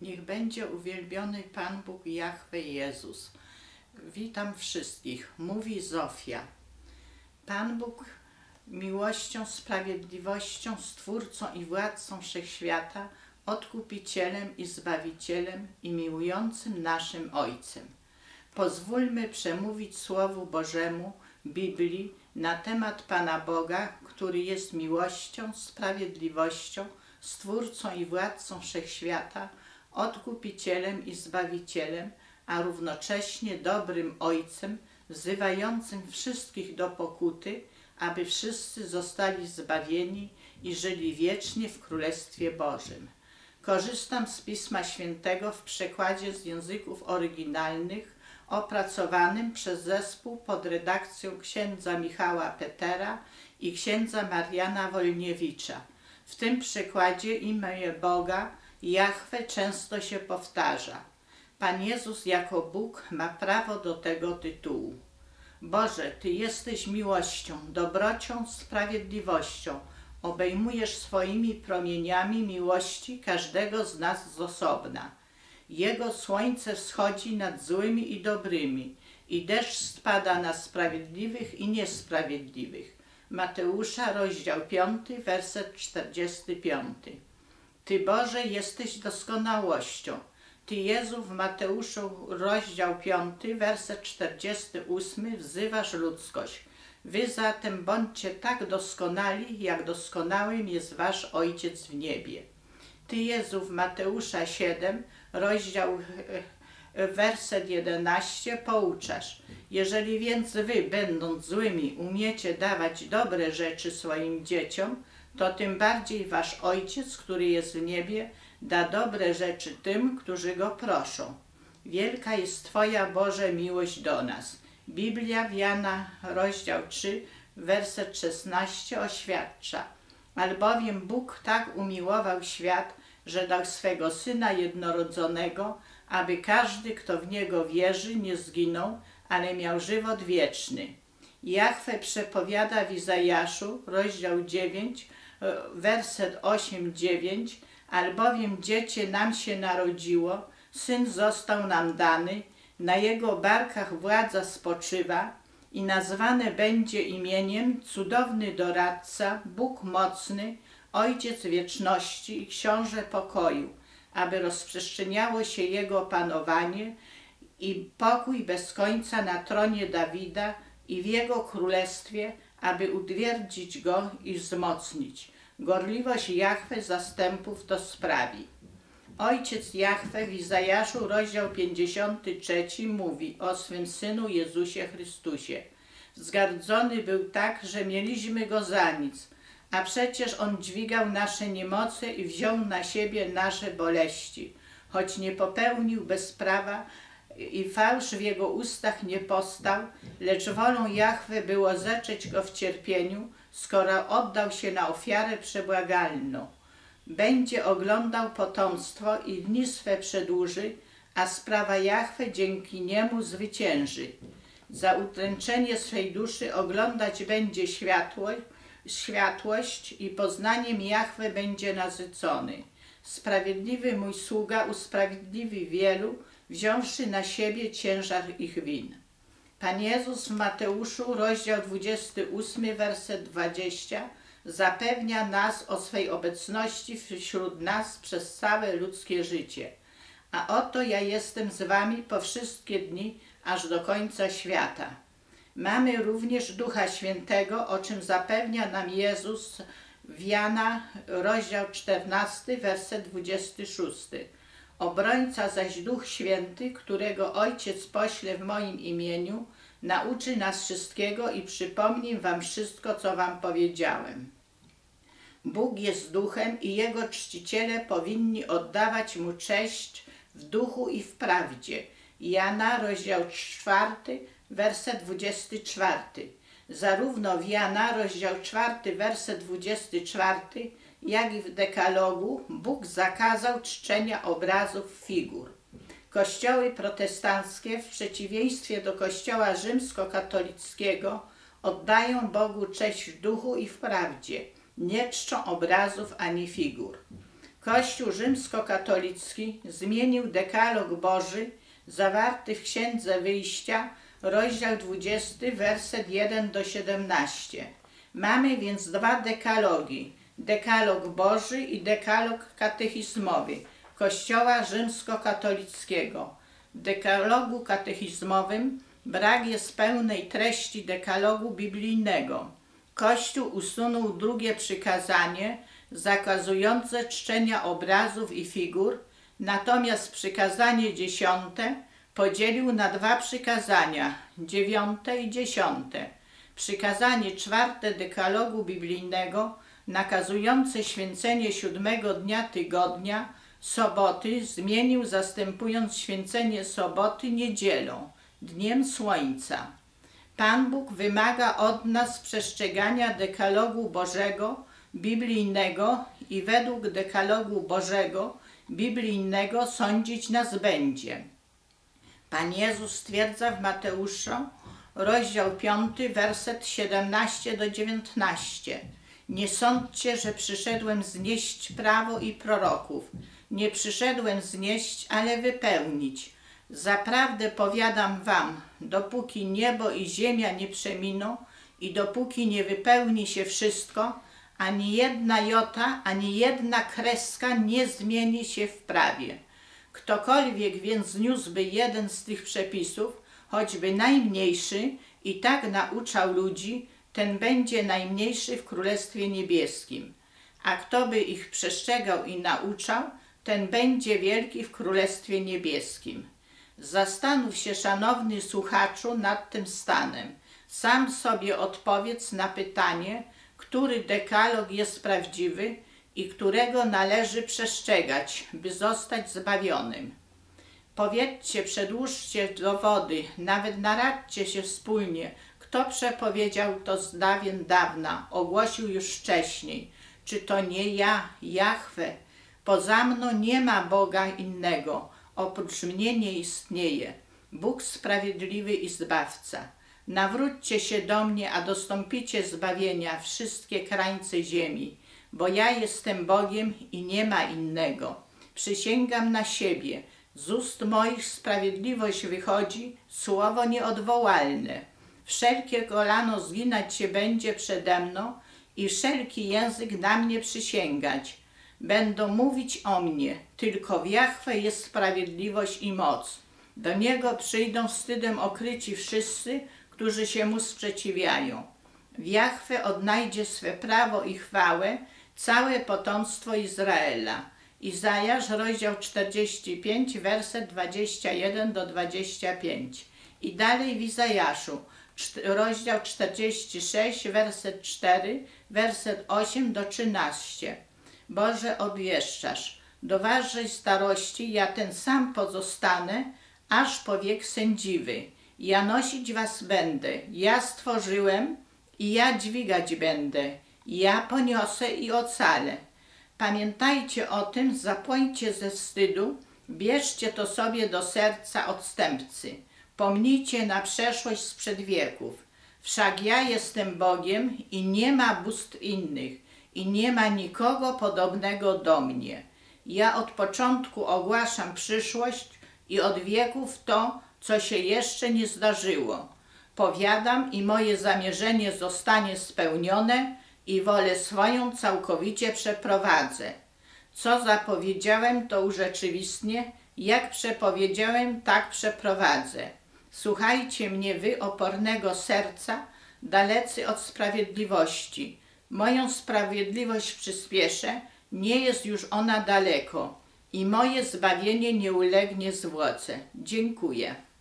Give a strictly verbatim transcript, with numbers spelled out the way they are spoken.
Niech będzie uwielbiony Pan Bóg Jahwe Jezus. Witam wszystkich, mówi Zofia. Pan Bóg miłością, sprawiedliwością, Stwórcą i Władcą Wszechświata, Odkupicielem i Zbawicielem i miłującym naszym Ojcem. Pozwólmy przemówić Słowu Bożemu, Biblii, na temat Pana Boga, który jest miłością, sprawiedliwością, Stwórcą i Władcą Wszechświata, Odkupicielem i Zbawicielem, a równocześnie dobrym Ojcem, wzywającym wszystkich do pokuty, aby wszyscy zostali zbawieni i żyli wiecznie w Królestwie Bożym. Korzystam z Pisma Świętego w przekładzie z języków oryginalnych opracowanym przez zespół pod redakcją księdza Michała Petera i księdza Mariana Wolniewicza. W tym przekładzie imię Boga, Jahwe, często się powtarza. Pan Jezus jako Bóg ma prawo do tego tytułu. Boże, Ty jesteś miłością, dobrocią, sprawiedliwością. Obejmujesz swoimi promieniami miłości każdego z nas z osobna. Jego słońce wschodzi nad złymi i dobrymi i deszcz spada na sprawiedliwych i niesprawiedliwych. Mateusza, rozdział piąty, werset czterdziesty piąty. Ty, Boże, jesteś doskonałością. Ty, Jezu, w Mateuszu, rozdział piąty, werset czterdziesty ósmy, wzywasz ludzkość. Wy zatem bądźcie tak doskonali, jak doskonałym jest wasz Ojciec w niebie. Ty, Jezu, w Mateusza siedem, rozdział werset jedenasty, pouczasz. Jeżeli więc wy, będąc złymi, umiecie dawać dobre rzeczy swoim dzieciom, to tym bardziej wasz Ojciec, który jest w niebie, da dobre rzeczy tym, którzy Go proszą. Wielka jest Twoja, Boże, miłość do nas. Biblia w Jana, rozdział trzy, werset szesnasty oświadcza. Albowiem Bóg tak umiłował świat, że dał swego Syna jednorodzonego, aby każdy, kto w Niego wierzy, nie zginął, ale miał żywot wieczny. Jahwe przepowiada w Izajaszu, rozdział dziewięć, werset osiem dziewięć, albowiem dziecię nam się narodziło, Syn został nam dany, na Jego barkach władza spoczywa i nazwane będzie imieniem Cudowny Doradca, Bóg Mocny, Ojciec Wieczności i Książę Pokoju, aby rozprzestrzeniało się Jego panowanie i pokój bez końca na tronie Dawida i w Jego królestwie, aby utwierdzić Go i wzmocnić. Gorliwość Jahwe zastępów to sprawi. Ojciec Jahwe w Izajaszu, rozdział pięćdziesiąty trzeci, mówi o swym Synu Jezusie Chrystusie. Wzgardzony był tak, że mieliśmy Go za nic, a przecież On dźwigał nasze niemoce i wziął na siebie nasze boleści. Choć nie popełnił bezprawa i fałsz w Jego ustach nie postał, lecz wolą Jahwe było zetrzeć Go w cierpieniu, skoro oddał się na ofiarę przebłagalną. Będzie oglądał potomstwo i dni swe przedłuży, a sprawa Jahwe dzięki niemu zwycięży. Za utręczenie swej duszy oglądać będzie światłość, światłość i poznaniem Jahwe będzie nasycony. Sprawiedliwy mój sługa usprawiedliwi wielu, wziąwszy na siebie ciężar ich win. Pan Jezus w Mateuszu, rozdział dwudziesty ósmy, werset dwudziesty, zapewnia nas o swej obecności wśród nas przez całe ludzkie życie. A oto ja jestem z wami po wszystkie dni, aż do końca świata. Mamy również Ducha Świętego, o czym zapewnia nam Jezus w Jana, rozdział czternasty, werset dwudziesty szósty. Obrońca zaś Duch Święty, którego Ojciec pośle w moim imieniu, nauczy nas wszystkiego i przypomni wam wszystko, co wam powiedziałem. Bóg jest duchem i Jego czciciele powinni oddawać Mu cześć w duchu i w prawdzie. Jana, rozdział czwarty, werset dwudziesty czwarty. Zarówno w Jana, rozdział czwarty, werset dwudziesty czwarty, jak i w Dekalogu Bóg zakazał czczenia obrazów figur. Kościoły protestanckie w przeciwieństwie do kościoła rzymskokatolickiego oddają Bogu cześć w duchu i w prawdzie, nie czczą obrazów ani figur. Kościół rzymskokatolicki zmienił dekalog Boży zawarty w Księdze Wyjścia, rozdział dwudziesty, werset jeden do siedemnastego. Mamy więc dwa dekalogi, dekalog Boży i dekalog katechizmowy Kościoła rzymskokatolickiego. W dekalogu katechizmowym brak jest pełnej treści dekalogu biblijnego. Kościół usunął drugie przykazanie zakazujące czczenia obrazów i figur, natomiast przykazanie dziesiąte podzielił na dwa przykazania, dziewiąte i dziesiąte. Przykazanie czwarte dekalogu biblijnego, nakazujące święcenie siódmego dnia tygodnia, soboty, zmienił, zastępując święcenie soboty niedzielą, dniem słońca. Pan Bóg wymaga od nas przestrzegania dekalogu Bożego, biblijnego i według dekalogu Bożego, biblijnego sądzić nas będzie. Pan Jezus stwierdza w Mateusza, rozdział piąty, werset siedemnasty do dziewiętnastego. Nie sądźcie, że przyszedłem znieść prawo i proroków. Nie przyszedłem znieść, ale wypełnić. Zaprawdę powiadam wam, dopóki niebo i ziemia nie przeminą i dopóki nie wypełni się wszystko, ani jedna jota, ani jedna kreska nie zmieni się w prawie. Ktokolwiek więc zniósłby jeden z tych przepisów, choćby najmniejszy, i tak nauczał ludzi, ten będzie najmniejszy w Królestwie Niebieskim. A kto by ich przestrzegał i nauczał, ten będzie wielki w Królestwie Niebieskim. Zastanów się, szanowny słuchaczu, nad tym stanem. Sam sobie odpowiedz na pytanie, który dekalog jest prawdziwy i którego należy przestrzegać, by zostać zbawionym. Powiedzcie, przedłóżcie dowody, nawet naradźcie się wspólnie, kto przepowiedział to z dawien dawna, ogłosił już wcześniej. Czy to nie ja, Jahwe? Poza mną nie ma Boga innego, oprócz mnie nie istnieje. Bóg sprawiedliwy i Zbawca. Nawróćcie się do mnie, a dostąpicie zbawienia wszystkie krańce ziemi, bo ja jestem Bogiem i nie ma innego. Przysięgam na siebie, z ust moich sprawiedliwość wychodzi, słowo nieodwołalne. Wszelkie kolano zginać się będzie przede mną i wszelki język na mnie przysięgać. Będą mówić o mnie, tylko w Jahwe jest sprawiedliwość i moc. Do Niego przyjdą wstydem okryci wszyscy, którzy się Mu sprzeciwiają. W Jahwe odnajdzie swe prawo i chwałę całe potomstwo Izraela. Izajasz, rozdział czterdziesty piąty, werset dwudziesty pierwszy do dwudziestego piątego. I dalej w Izajaszu, rozdział czterdziesty szósty, werset cztery, werset osiem do trzynastego. Boże, obwieszczasz, do waszej starości ja ten sam pozostanę, aż po wiek sędziwy. Ja nosić was będę, ja stworzyłem i ja dźwigać będę, ja poniosę i ocalę. Pamiętajcie o tym, zapłońcie ze wstydu, bierzcie to sobie do serca odstępcy. Pomnijcie na przeszłość sprzed wieków. Wszak ja jestem Bogiem i nie ma bóstw innych i nie ma nikogo podobnego do mnie. Ja od początku ogłaszam przyszłość i od wieków to, co się jeszcze nie zdarzyło. Powiadam i moje zamierzenie zostanie spełnione i wolę swoją całkowicie przeprowadzę. Co zapowiedziałem, to urzeczywistnię, jak przepowiedziałem, tak przeprowadzę. Słuchajcie mnie, wy opornego serca, dalecy od sprawiedliwości. Moją sprawiedliwość przyspieszę, nie jest już ona daleko i moje zbawienie nie ulegnie zwłoce. Dziękuję.